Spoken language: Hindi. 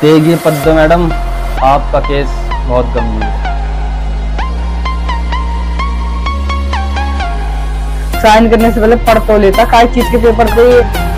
देखिए पद्म मैडम, आपका केस बहुत गंभीर है। साइन करने से पहले पढ़ तो लेता, काय चीज के पेपर थे।